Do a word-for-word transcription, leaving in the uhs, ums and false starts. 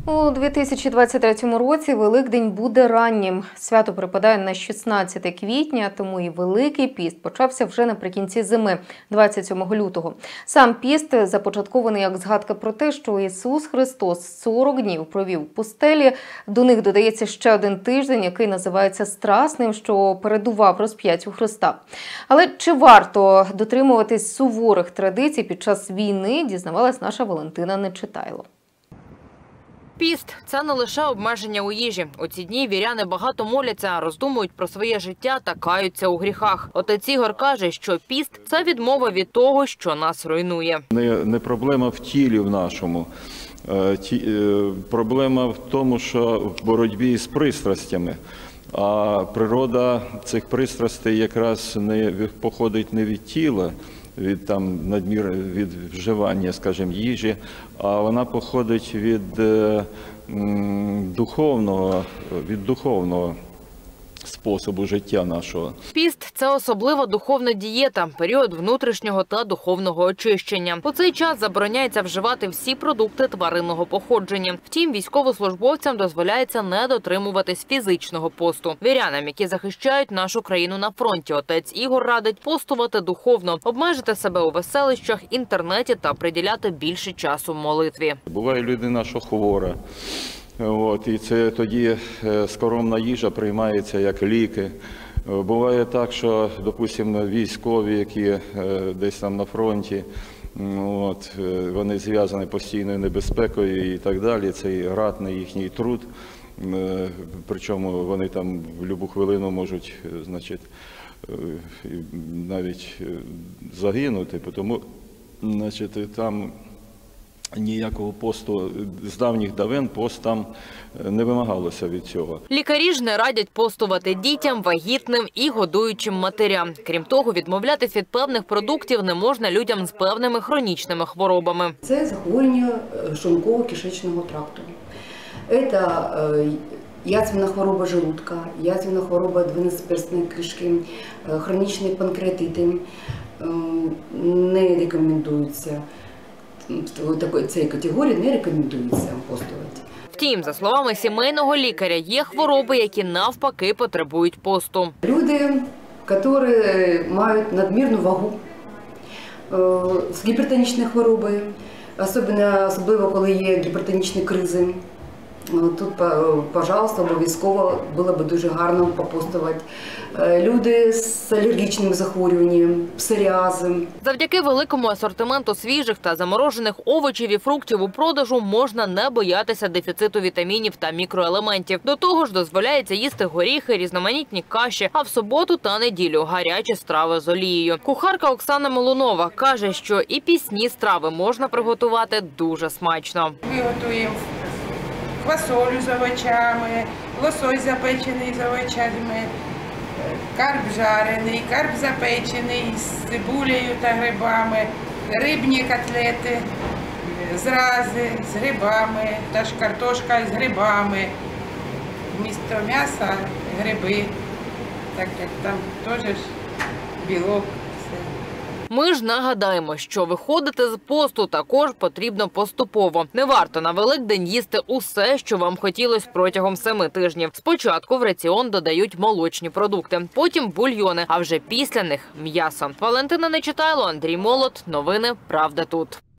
У дві тисячі двадцять третьому році Великдень буде раннім. Свято припадає на шістнадцяте квітня, тому і Великий піст почався вже наприкінці зими, двадцять сьомого лютого. Сам піст започаткований як згадка про те, що Ісус Христос сорок днів провів в пустелі. До них додається ще один тиждень, який називається Страсним, що передував розп'яттю Христа. Але чи варто дотримуватись суворих традицій під час війни, дізнавалась наша Валентина Нечитайло. Піст – це не лише обмеження у їжі. У ці дні віряни багато моляться, роздумують про своє життя та каються у гріхах. Отець Ігор каже, що піст – це відмова від того, що нас руйнує. Не, не проблема в тілі в нашому. Ті, проблема в тому, що в боротьбі з пристрастями. А природа цих пристрастей якраз не походить не від тіла, від там надмір від вживання, скажімо, їжі, а вона походить від е, духовного, від духовного способу життя нашого. Піст – це особлива духовна дієта, період внутрішнього та духовного очищення. У цей час забороняється вживати всі продукти тваринного походження. Втім, військовослужбовцям дозволяється не дотримуватись фізичного посту. Вірянам, які захищають нашу країну на фронті, отець Ігор радить постувати духовно, обмежити себе у веселищах, інтернеті та приділяти більше часу молитві. Буває людина, що хвора. От, і це тоді скоромна їжа приймається як ліки. Буває так, що, допустимо, військові, які десь там на фронті, от, вони зв'язані постійною небезпекою і так далі. Це ратний їхній труд, причому вони там в будь-яку хвилину можуть, значить, навіть загинути, тому, значить, там ніякого посту з давніх давен пост там не вимагалося від цього. Лікарі ж не радять постувати дітям, вагітним і годуючим матерям. Крім того, відмовлятись від певних продуктів не можна людям з певними хронічними хворобами. Це захворювання шлунково-кишечного тракту. Це язвена хвороба желудка, язвена хвороба дванадцятиперстної кишки, хронічні панкреатити не рекомендуються. В цій категорії не рекомендується постувати. Втім, за словами сімейного лікаря, є хвороби, які навпаки потребують посту. Люди, які мають надмірну вагу, з гіпертонічною хворобою, особливо коли є гіпертонічні кризи. Тут, пожалуйста, обов'язково було б дуже гарно попостувати. Люди з алергічними захворюваннями, псоріази. Завдяки великому асортименту свіжих та заморожених овочів і фруктів у продажу можна не боятися дефіциту вітамінів та мікроелементів. До того ж, дозволяється їсти горіхи, різноманітні каші, а в суботу та неділю – гарячі страви з олією. Кухарка Оксана Молунова каже, що і пісні страви можна приготувати дуже смачно. Ми готуємо квасолю з овочами, лосось запечений з овочами, карп жарений, карп запечений з цибулею та грибами, рибні котлети, зрази з грибами, та ж картошка з грибами. Вмісто м'яса гриби, так як там теж білок. Ми ж нагадаємо, що виходити з посту також потрібно поступово. Не варто на Великдень їсти усе, що вам хотілося протягом семи тижнів. Спочатку в раціон додають молочні продукти, потім бульйони, а вже після них – м'ясо. Валентина Нечитайло, Андрій Молот. Новини «Правда тут».